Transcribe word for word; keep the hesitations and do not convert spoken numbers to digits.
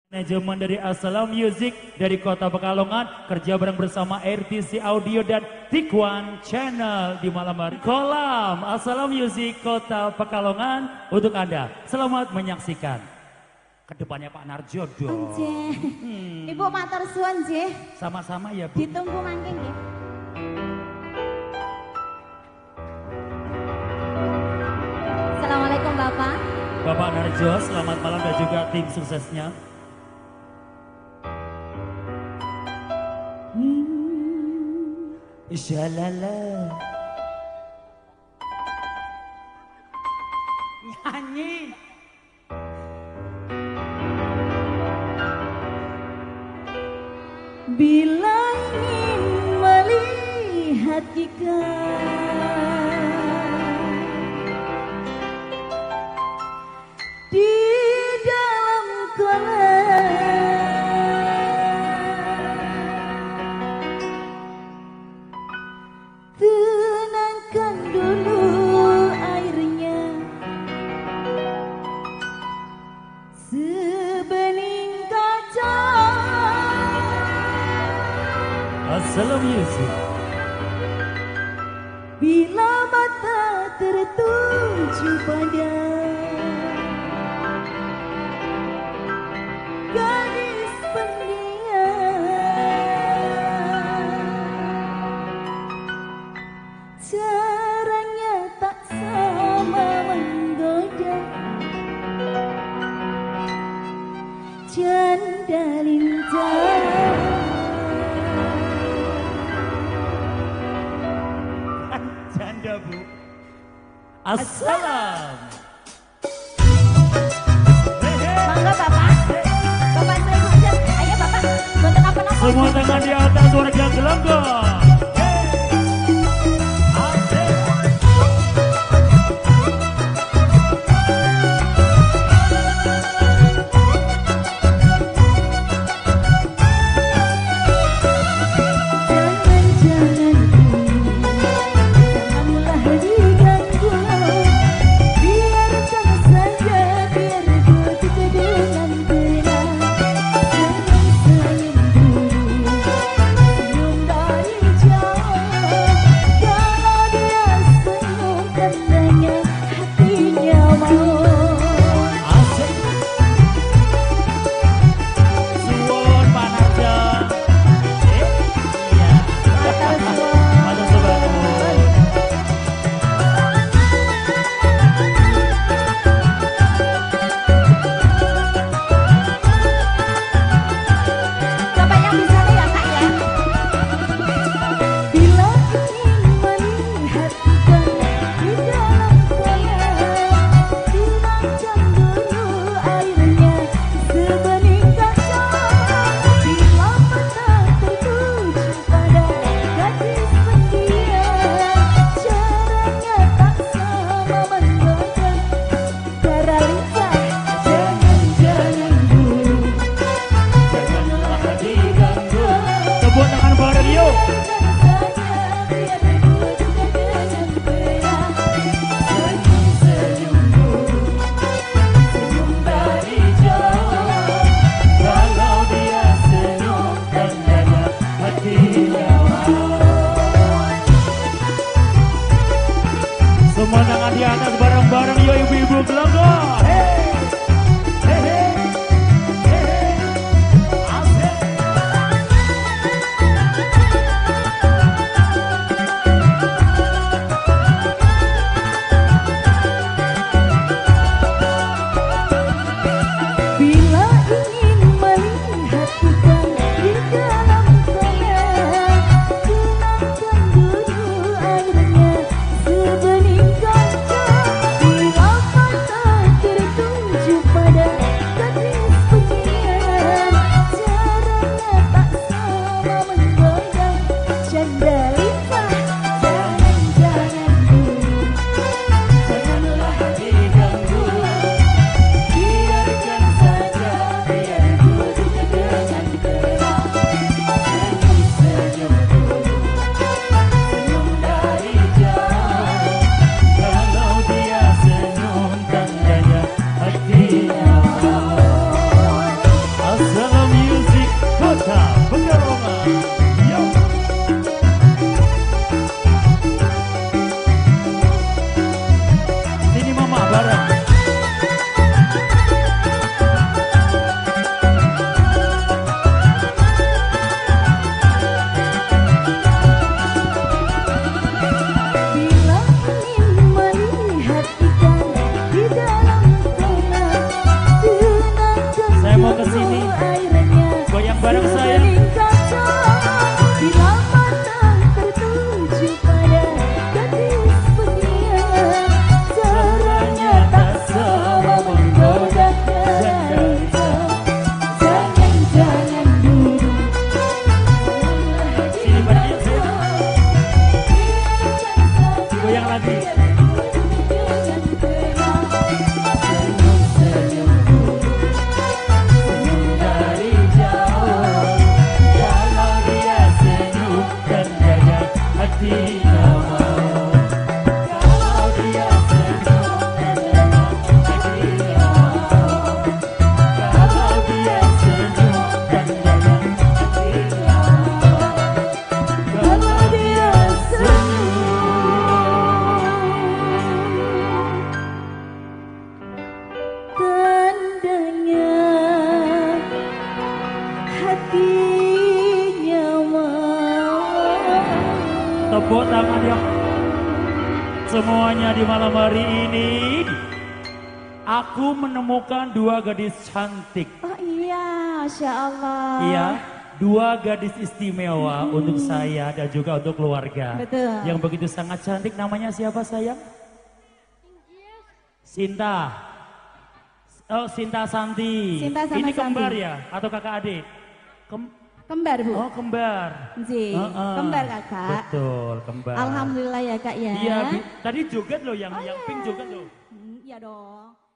Manajemen dari Assalam Music dari Kota Pekalongan kerja bareng bersama R T C Audio dan Tikwan Channel di malam hari. Kolam Assalam Music Kota Pekalongan untuk Anda. Selamat menyaksikan. Kedepannya Pak Narjo dong. Hmm. Ibu matur suwun nggih. Sama-sama ya Bu. Ditunggu mangke nggih. Assalamualaikum Bapak. Bapak Narjo, selamat malam dan juga tim suksesnya. Hmm, Shalala. Nyanyi. Bila ingin melihat jika di dalam kolam, tenangkan dulu airnya, sebening kaca. Assalam Music. Bila mata tertuju pada gadis pendiam, caranya tak sama menggoda, janda lintang. Janda Bu. Assalam. Mangga Bapak, Bapak terima aja. Ayo Bapak, bantu apa-apa. Semua tangan di atas warga gelonggong. Semua tangan di atas bareng-bareng yo ibu-ibu gelonggong. Hey, hey, hey, hey, hey. Asik. Bila ingin melihat kita di dalam kolam, tenangkan dulu airnya, sebening kaca. Bila mata sini. Goyang bareng saya. Bila mata tertuju pada gadis belia, caranya tak sama menggoda dan jangan-jangan dulu. Sini bareng saya. Goyang lagi. Tepuk tangan ya semuanya di malam hari ini. Aku menemukan dua gadis cantik. Oh iya, Masya Allah. Iya, dua gadis istimewa hmm. untuk saya dan juga untuk keluarga. Betul. Yang begitu sangat cantik. Namanya siapa sayang? Sinta. Oh, Sinta Santi. Sinta sama ini Santi. kembar ya atau kakak adik? Kem Kembar, Bu. Oh, kembar. Ji, uh -uh. kembar kakak. Betul, kembar. Alhamdulillah ya kak ya. Iya, tadi joget loh yang oh, yang iya. pink joget loh. Hmm, iya dong.